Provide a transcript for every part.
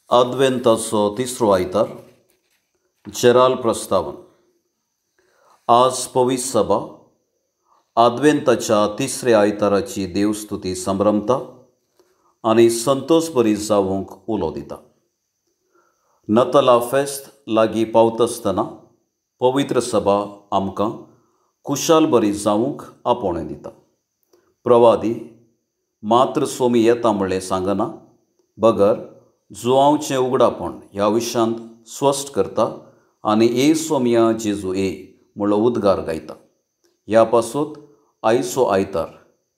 अद्वेंताचो तिसरो आयतार. जेराल प्रस्तावन. आज पवित्र सभा अद्वेंताच्या तिसऱ्या आयताराची देवस्तुती संभ्रमता आनी संतोष बरी जावंक उलो दिता. नतला फेस्त लागीं पावतासतना पवित्र सभा आमकां कुशाल बरी जावंक आपोवणें दिता. प्रवादी मात्र सोमी येता म्हणलें सांगना, बगर जुआंवचें उगडापण ह्या विशयांत स्पश्ट करता आनी ए सोमया जेजू ए म्हणलो उद्गार गायता. ह्या पासून आयचो आयतार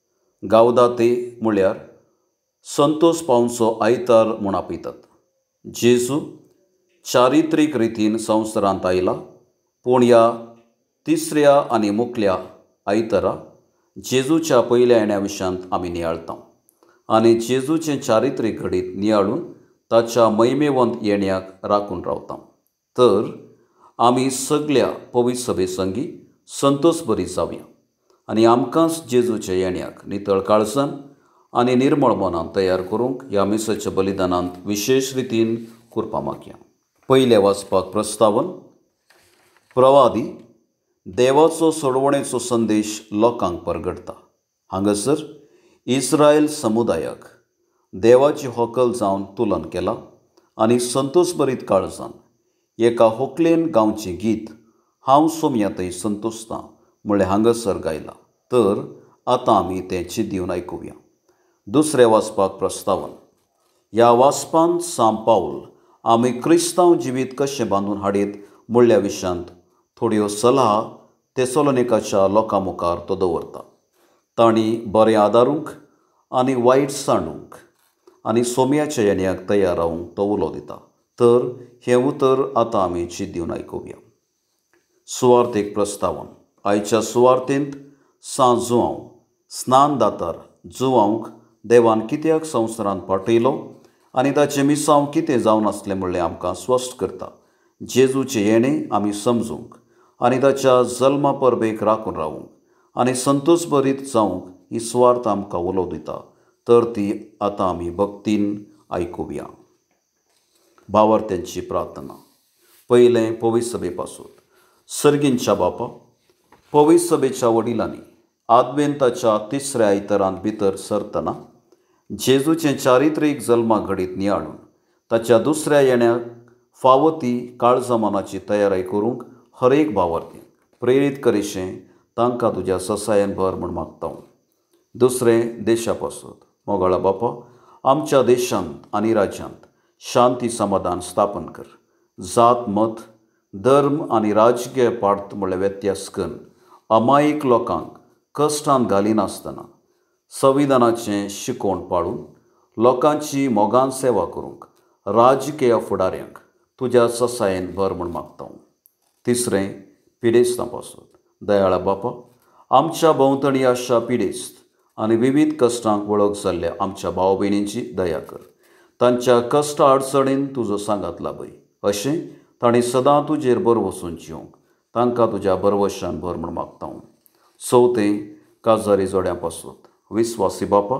गावदाते म्हळ्यार संतोष पावंचो आयतार म्हूण आपयतात. जेजू चारित्रीक रितीन संवसारांत आयला, पूण ह्या तिसऱ्या आनी मुखल्या आयतारा जेजूच्या पयल्या येण्या विशयांत आमी नियाळटा आनी जेजूचें चारित्रीक घडीत नियाळून ताच्या महिमेवंत येण्याक राखून रावता. तर आमी सगळ्या पवित्र सभे संगी संतोष बरी जावया आनी आमकांच जेजूच्या येण्याक नितळ काळजान आनी निर्मळ मनान तयार करूंक ह्या मिसाच्या बलिदानांत विशेष रितीन करपा मागया. पयले वाचपाक प्रस्तावन. प्रवादी देवाचो सोडवणेचो संदेश लोकांक परगटता. हांगासर इस्रायल समुदायाक देवाची होकल जावन तुलन केला आनी संतोष बरीत काळजान एका होकलेन गांवचें गीत हांव सोमयातय संतोषतां म्हणलें हांगासर गायलां. तर आतां आमी तें चिंतून आयकुया. दुसरें वाचपाक प्रस्तावन. ह्या वाचपांत सांब पावल आमी क्रिस्तांव जिवीत कशें बांदून हाडीत म्हणल्या विशयांत थोड्यो सल्हा तेसलोनिकाच्या लोकां मुखार तो दवरता. तांणी बरें आदारूंक आनी वायट सांडूंक आनी सोमयाच्या येण्याक तयार रावंक तो उलो दिता. तर हें उतर आतां आमी चिंतून आयकुया. सुवार्थेक प्रस्तावन. आयच्या सुवार्थेंत जुआंव स्नान दातार जुआंवक देवान कित्याक संवसारांत पाठयलो आनी ताचें मिसांव कितें जावन आसलें म्हणलें आमकां स्पश्ट करता. जेजूचें येणें आमी समजूंक आनी ताच्या जल्मा परबेक राखून रावंक आनी संतोष बरीत जावंक ही सुवार्थ आमकां उलो दिता. तर ती आतां आमी भक्तीन आयकुया. भावार्थ्यांची प्रार्थना. पयलें पवित्र सभे पासून. सर्गींच्या बापा, पवित्र सभेच्या वडिलांनी आद्वेंताच्या तिसऱ्या आयतारांत भितर सरतना जेजूचें चारित्रीक जल्मा घडीत नियाळून ताच्या दुसऱ्या येण्याक फावो ती काळजा मनाची तयारी करूंक हर एक भावार्थी प्रेरीत करीशें तांकां तुज्या ससायन भर म्हूण मागता. दुसरें देशा पासून. मोगाळा बापा, आमच्या देशांत आनी राज्यांत शांती समाधान स्थापन कर. जात मत धर्म आनी राजकीय पार्थ म्हणल्यार व्यत्यास करून अमायिक लोकांक कश्टांत घालिनासतना संविधानाचें शिकोवण पाळून लोकांची मोगान सेवा करूंक राजकीय फुडाऱ्यांक तुज्या ससायन भर म्हूण मागता. तिसरें पिडेस्तां पासून. दयाळा बापा, आमच्या भोंवतणी आशा पिडेस्त आनी विविध कश्टांक वळख जाल्ल्या आमच्या भाव भयणींची दया कर. तांच्या कश्ट अडचणीन तुजो सांगात लाभय. अशें तांणी सदां तुजेर भर वचून जिवंक तांकां तुज्या बरवशान भर म्हूण मागता. चवथें काजारी जोड्यां पासून. विस्वासी बापा,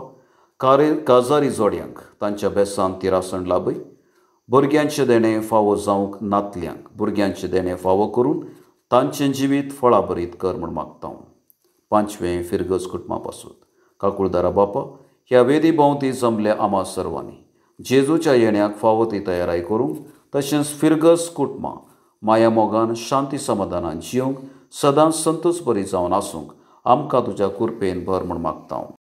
काजारी जोड्यांक तांच्या बेसान तिरासण लाभय. भुरग्यांचें देणें फावो जावंक नातल्यांक भुरग्यांचें देणें फावो करून तांचें जिवीत फळां बरीत कर म्हूण मागता. पांचवें फिरगस कुटुंबा पासून. काकुळदारा बापा, ह्या वेदी भोंवती जमल्या आमा सर्वांनी जेजूच्या येण्याक फावो ती तयारी करूंक तशेंच फिरगस कुटुंबां माया मोगान शांती समाधानान जिवंक सदांच संतोष बरी जावन आसूंक आमकां तुज्या कृपेन भर म्हूण मागता.